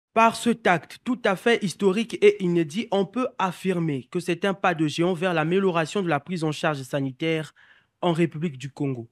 Par ce acte tout à fait historique et inédit, on peut affirmer que c'est un pas de géant vers l'amélioration de la prise en charge sanitaire en République du Congo.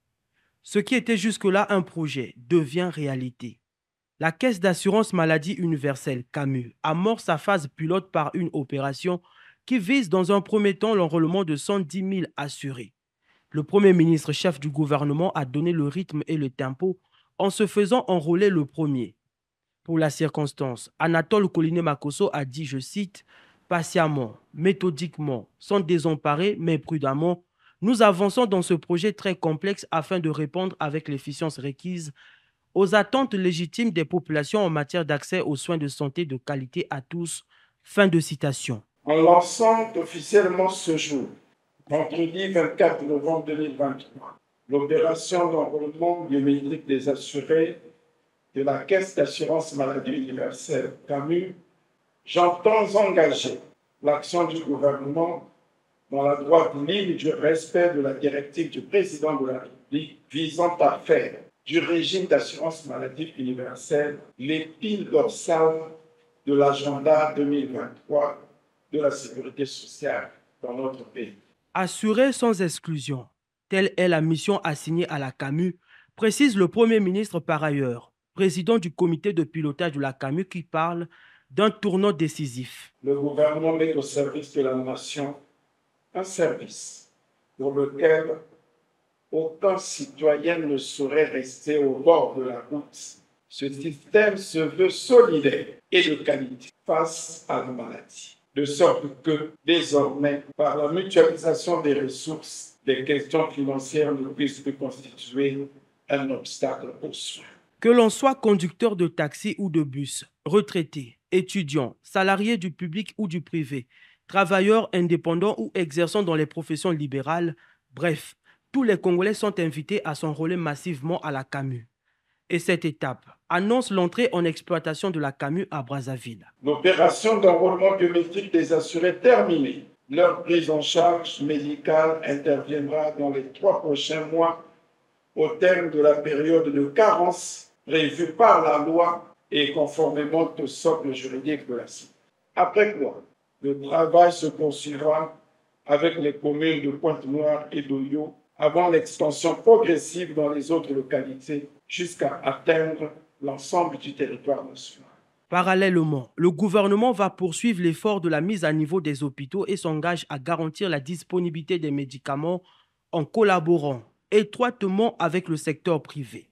Ce qui était jusque-là un projet devient réalité. La Caisse d'assurance maladie universelle, CAMU, amorce sa phase pilote par une opération qui vise dans un premier temps l'enrôlement de 110 000 assurés. Le Premier ministre, chef du gouvernement, a donné le rythme et le tempo en se faisant enrôler le premier. Pour la circonstance, Anatole Koliné-Makosso a dit, je cite, patiemment, méthodiquement, sans désemparer, mais prudemment, nous avançons dans ce projet très complexe afin de répondre avec l'efficience requise aux attentes légitimes des populations en matière d'accès aux soins de santé de qualité à tous. Fin de citation. En lançant officiellement ce jour, vendredi 24 novembre 2023, l'opération d'enrôlement biométrique des assurés de la Caisse d'assurance maladie universelle, CAMU, j'entends engager l'action du gouvernement dans la droite ligne du respect de la directive du président de la République visant à faire du régime d'assurance maladie universelle l'épine dorsale de l'agenda 2023 de la sécurité sociale dans notre pays. Assurer sans exclusion, telle est la mission assignée à la CAMU, précise le Premier ministre par ailleurs, président du comité de pilotage de la CAMU qui parle d'un tournant décisif. Le gouvernement met au service de la nation un service pour lequel aucun citoyen ne saurait rester au bord de la route. Ce système se veut solidaire et de qualité face à la maladie, de sorte que, désormais, par la mutualisation des ressources, les questions financières ne puissent plus constituer un obstacle aux soins. Que l'on soit conducteur de taxi ou de bus, retraité, étudiant, salarié du public ou du privé, travailleur indépendant ou exerçant dans les professions libérales, bref, tous les Congolais sont invités à s'enrôler massivement à la CAMU. Et cette étape annonce l'entrée en exploitation de la CAMU à Brazzaville. L'opération d'enrôlement biométrique des assurés terminée. Leur prise en charge médicale interviendra dans les 3 prochains mois au terme de la période de carence prévue par la loi et conformément au socle juridique de la CIE. Après quoi, le travail se poursuivra avec les communes de Pointe-Noire et d'Oyo avant l'extension progressive dans les autres localités jusqu'à atteindre l'ensemble du territoire national. Parallèlement, le gouvernement va poursuivre l'effort de la mise à niveau des hôpitaux et s'engage à garantir la disponibilité des médicaments en collaborant étroitement avec le secteur privé.